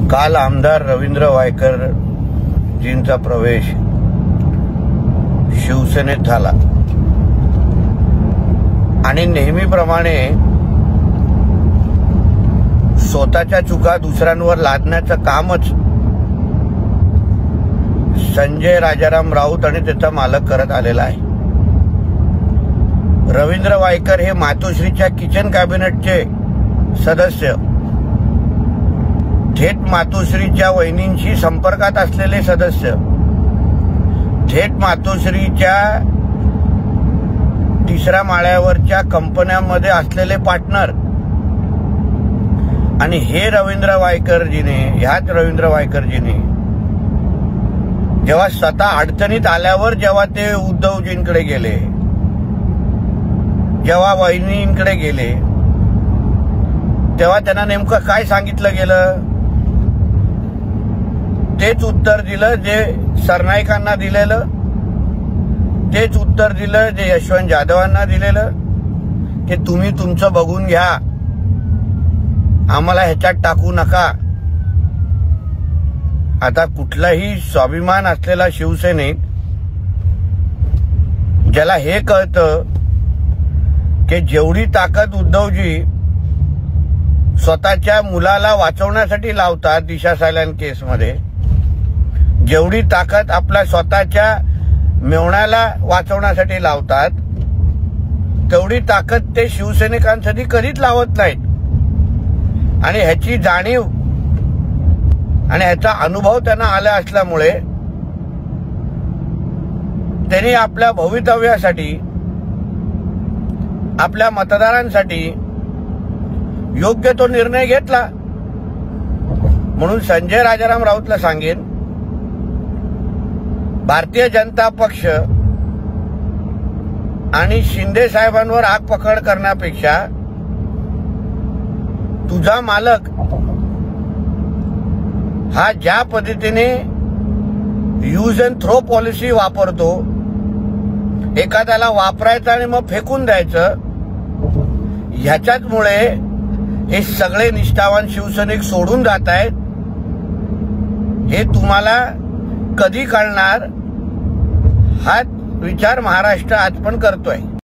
काल आमदार रवींद्र वायकरजींचा प्रवेश शिवसेनेत झाला आणि नेहमीप्रमाणे स्वतःच्या चुका दुसऱ्यांवर लादण्याचं कामच संजय राजाराम राऊत आणि त्याचा मालक करत आलेला आहे। रवींद्र वायकर हे मातोश्रीच्या किचन कॅबिनेटचे सदस्य, थेट मातोश्रीच्या वहिनींशी संपर्कात असलेले सदस्य, थेट मातोश्रीच्या तिसऱ्या माळ्यावरच्या कंपन्यांमध्ये असलेले पार्टनर आणि ह्याच रवींद्र वायकरजीने जेव्हा स्वतः अडचणीत आल्यावर जेव्हा ते उद्धवजींकडे गेले, जेव्हा वहिनींकडे गेले, तेव्हा त्यांना नेमकं काय सांगितलं गेलं? तेच उत्तर दिलं जे सरनाईकांना दिलेलं, तेच उत्तर दिलं जे यशवंत जाधवांना दिलेलं की तुम्ही तुमचं बघून घ्या, आम्हाला ह्याच्यात टाकू नका। आता कुठलाही स्वाभिमान असलेला शिवसैनिक ज्याला हे कळतं की जेवढी ताकद उद्धवजी स्वतःच्या मुलाला वाचवण्यासाठी लावतात दिशा सायलेंट केसमध्ये, जेवढी ताकद आपल्या स्वतःच्या मेवण्याला वाचवण्यासाठी लावतात, तेवढी ताकद ते शिवसैनिकांसाठी कधीच लावत नाहीत। आणि ह्याची जाणीव आणि ह्याचा अनुभव त्यांना आला असल्यामुळे त्यांनी आपल्या भवितव्यासाठी, आपल्या मतदारांसाठी योग्य तो निर्णय घेतला। म्हणून संजय राजाराम राऊतला सांगेन, भारतीय जनता पक्ष आणि शिंदे साहेबांवर आग पकड करण्यापेक्षा तुझा मालक हा ज्या पद्धतीने यूज अँड थ्रो पॉलिसी वापरतो, एखाद्याला वापरायचं आणि मग फेकून द्यायचं, ह्याच्याचमुळे हे सगळे निष्ठावान शिवसैनिक सोडून जात आहेत। हे तुम्हाला कधी कळणार हा विचार महाराष्ट्र आज पण करतोय।